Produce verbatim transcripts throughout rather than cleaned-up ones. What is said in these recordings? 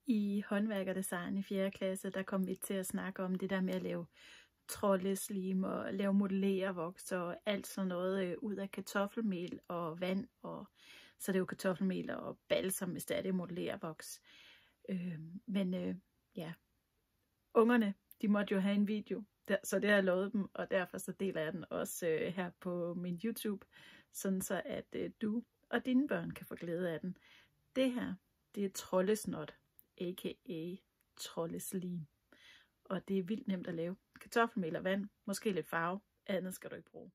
I håndværk og design i fjerde klasse, der kom vi til at snakke om det der med at lave troldeslim og lave modellervoks og alt sådan noget øh, ud af kartoffelmel og vand. Og så er det jo kartoffelmel og balsam, hvis det er det modellervoks. Øh, men øh, ja, ungerne, de måtte jo have en video, der, så det har jeg lovet dem, og derfor så deler jeg den også øh, her på min YouTube, sådan så at øh, du og dine børn kan få glæde af den. Det her, det er troldesnot, a k a troldeslim. Og det er vildt nemt at lave. Kartoffelmel og vand, måske lidt farve, andet skal du ikke bruge.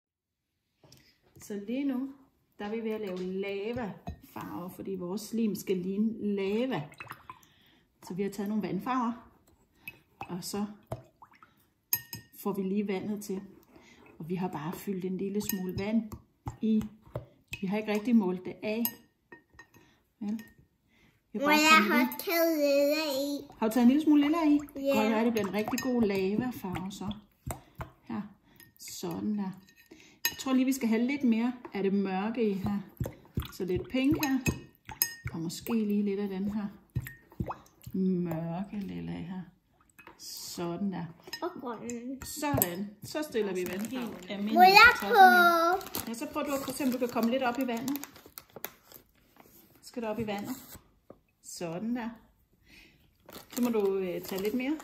Så lige nu, der er vi ved at lave lavafarver, fordi vores slim skal ligne lava. Så vi har taget nogle vandfarver, og så får vi lige vandet til. Og vi har bare fyldt en lille smule vand i. Vi har ikke rigtig målt det af. Vel? Må jeg har taget lilla i? Har du taget en lille smule lilla i? Ja. Yeah. Godt, det bliver en rigtig god lavafarve så. Her. Sådan der. Jeg tror lige, vi skal have lidt mere af det mørke i her. Så lidt pink her. Og måske lige lidt af den her mørke lilla her. Sådan der. Og grøn. Sådan. Så stiller vi vand helt almindeligt. Må jeg på? Ja, så prøver du at se, om du kan komme lidt op i vandet. Skal du op i vandet? Sådan der. Så må du øh, tage lidt mere.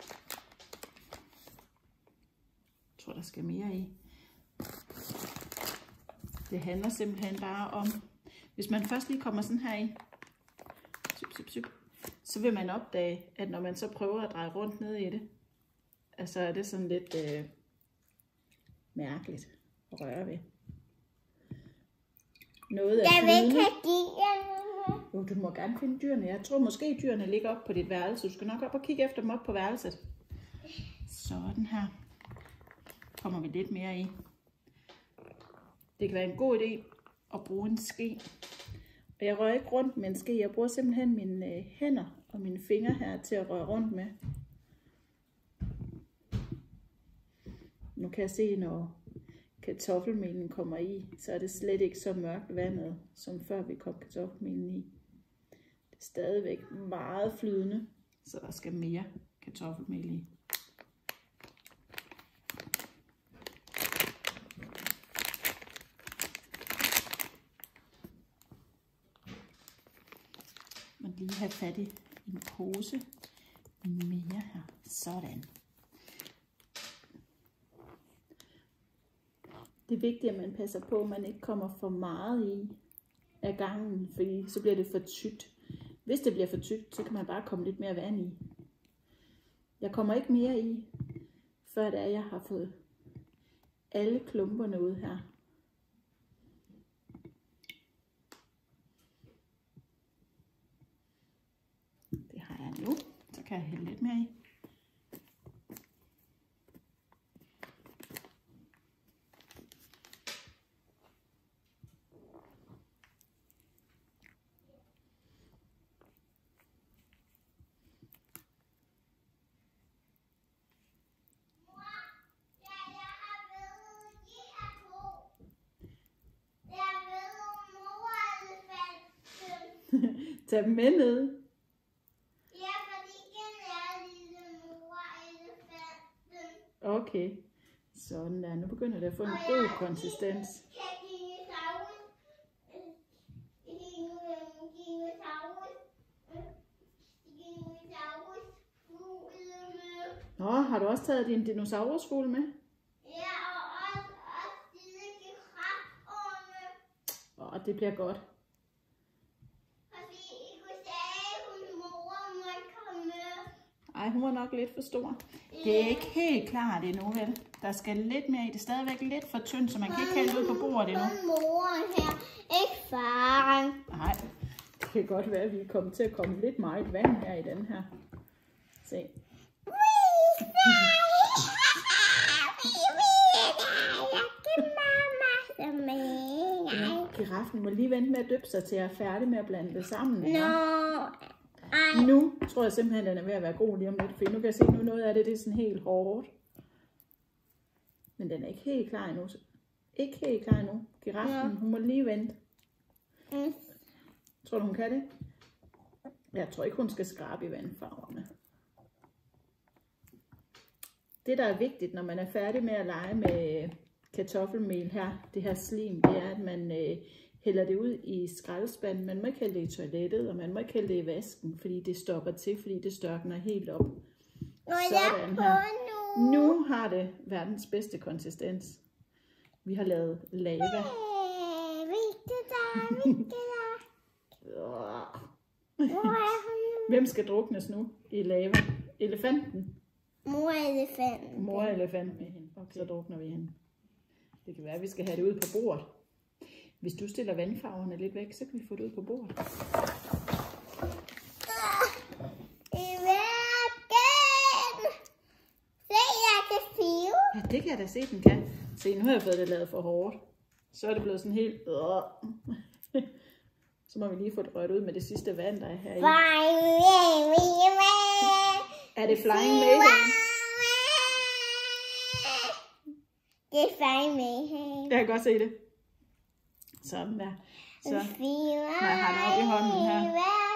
Jeg tror, der skal mere i. Det handler simpelthen bare om, hvis man først lige kommer sådan her i, syp, syp, syp, så vil man opdage, at når man så prøver at dreje rundt ned i det, altså er det sådan lidt øh, mærkeligt at røre ved. Noget af Jeg vil flydende. ikke give jer. Jo, du må gerne finde dyrene. Jeg tror måske, dyrene ligger op på dit værelse. Du skal nok op og kigge efter dem op på værelset. Sådan her. Kommer vi lidt mere i. Det kan være en god idé at bruge en ske. Og jeg rører ikke rundt med en ske. Jeg bruger simpelthen mine øh, hænder og mine fingre her til at røre rundt med. Nu kan jeg se, når kartoffelmelen kommer i, så er det slet ikke så mørkt vandet, som før vi kom kartoffelmelen i. Det er stadigvæk meget flydende, så der skal mere kartoffelmel i. Man lige have fat i en pose mere her. Sådan. Det er vigtigt, at man passer på, at man ikke kommer for meget i af gangen, fordi så bliver det for tykt. Hvis det bliver for tykt, så kan man bare komme lidt mere vand i. Jeg kommer ikke mere i, før det er, jeg har fået alle klumperne ud her. Det har jeg nu. Så kan jeg hælde lidt mere i. Tag dem med ned. Ja, fordi den er lille mor-elefanten. Okay. Sådan der. Nu begynder det at få en god konsistens. Kan dinosaurus, dinosaurus, dinosaurus fugle med. Nå, har du også taget din dinosaurusfugl med? Ja, og også, også lille girafforme. Åh, det bliver godt. Ej, hun var nok lidt for stor. Det er ikke helt klart endnu, vel? Der skal lidt mere i. Det er stadigvæk lidt for tyndt, så man kan ikke hælde ud på bordet endnu. Kun moren her, ikke faren. Nej, det kan godt være, at vi er kommet til at komme lidt meget vand her i den her. Se. Ja, giraffen må lige vente med at dyppe sig til at er færdig med at blande det sammen. Ja. Ej. Nu tror jeg simpelthen, at den er ved at være god lige om lidt, for nu kan jeg se, at noget af det, det er sådan helt hårdt. Men den er ikke helt klar endnu. Ikke helt klar endnu. Giraffen, ja. Hun må lige vente. Mm. Tror du, hun kan det? Jeg tror ikke, hun skal skrabe i vandfarverne. Det, der er vigtigt, når man er færdig med at lege med kartoffelmel her, det her slim, det er, at man øh, hælder det ud i skraldespanden. Man må ikke hælde det i toilettet, og man må ikke hælde det i vasken, fordi det stopper til, fordi det størkner helt op. Sådan her. Nu har det verdens bedste konsistens. Vi har lavet lava. Hvem skal druknes nu i lava? Elefanten? Mor-elefanten. Mor-elefanten. Okay. Så drukner vi hende. Det kan være, at vi skal have det ud på bordet. Hvis du stiller vandfarverne lidt væk, så kan vi få det ud på bordet. I væggen! Se, jeg kan file. Ja, det kan jeg da se, den kan. Se, nu har jeg fået det lavet for hårdt. Så er det blevet sådan helt... Så må vi lige få det rørt ud med det sidste vand, der er her i. Er det Flying Mayhem? Det er Flying Mayhem. Jeg kan godt se det. Sådan der. Så når jeg har det op i hånden her.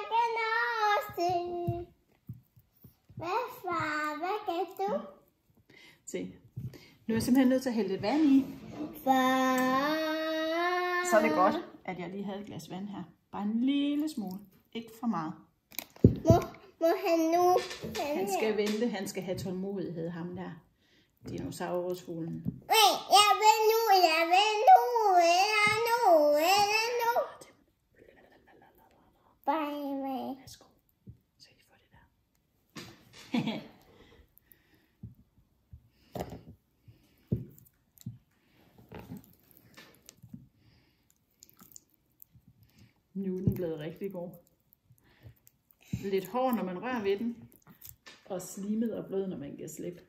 Hvad far? Hvad kan du? Se. Nu er jeg simpelthen nødt til at hælde lidt vand i. Far. Så er det godt, at jeg lige havde et glas vand her. Bare en lille smule. Ikke for meget. Må, må han nu? Han skal vente. Han skal have tålmodighed, ham der. Dinosaurusfuglen. Nej, jeg vil nu, jeg vil nu, eller nu, eller nu. Bare med. Værsgo. Så I får det der. Nu er den blevet rigtig god. Lidt hård, når man rører ved den. Og slimet og blød, når man giver slip.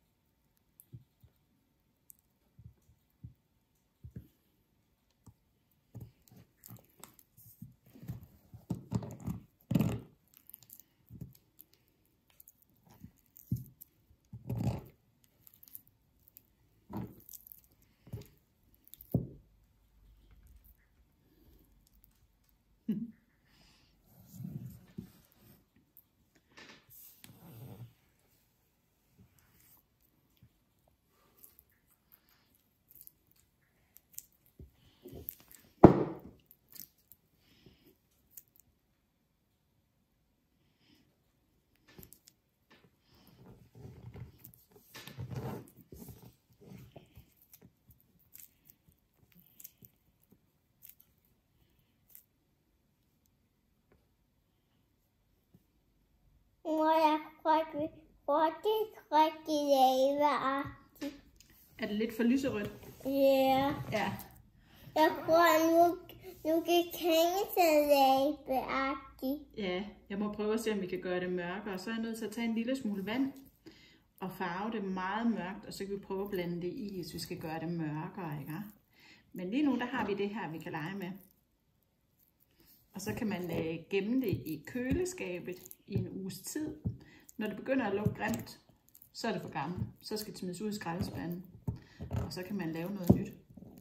Må jeg rigtig, rigtig, rigtig lave-agtigt? Er det lidt for lyserødt? Ja. Ja. Jeg tror, nu, nu kan kænge til lave-agtigt. Ja, jeg må prøve at se, om vi kan gøre det mørkere. Så er jeg nødt til at tage en lille smule vand og farve det meget mørkt, og så kan vi prøve at blande det i, hvis vi skal gøre det mørkere, ikke? Men lige nu, der har vi det her, vi kan lege med. Og så kan man øh, gemme det i køleskabet i en uges tid. Når det begynder at lugte grimt, så er det for gammelt. Så skal det smides ud i skraldespanden. Og så kan man lave noget nyt.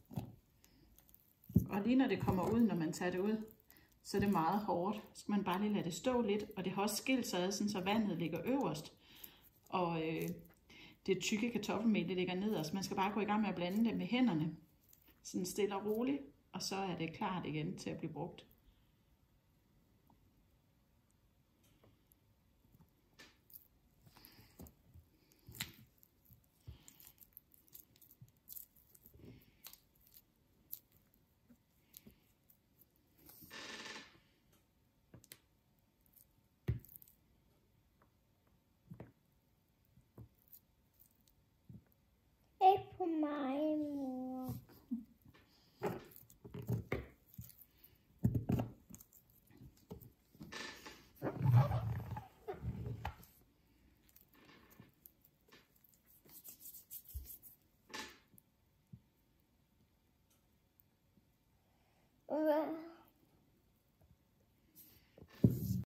Og lige når det kommer ud, når man tager det ud, så er det meget hårdt. Så skal man bare lige lade det stå lidt. Og det har også skilt sig ad, så vandet ligger øverst. Og øh, det tykke kartoffelmel, det ligger nederst. Man skal bare gå i gang med at blande det med hænderne. Sådan stille og roligt. Og så er det klart igen til at blive brugt. Ikke på mig.